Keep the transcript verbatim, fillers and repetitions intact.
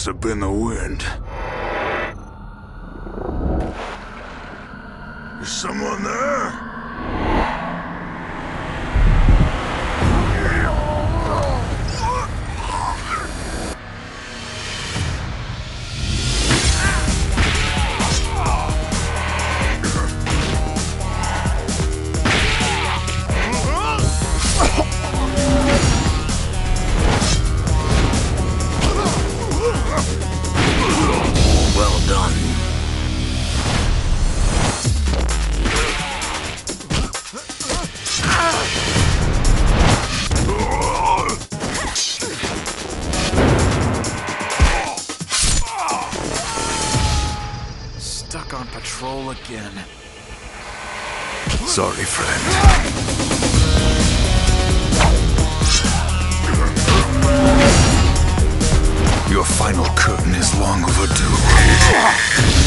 Must have been the wind. Is someone there? Stuck on patrol again. Sorry, friend. Your final curtain is long overdue.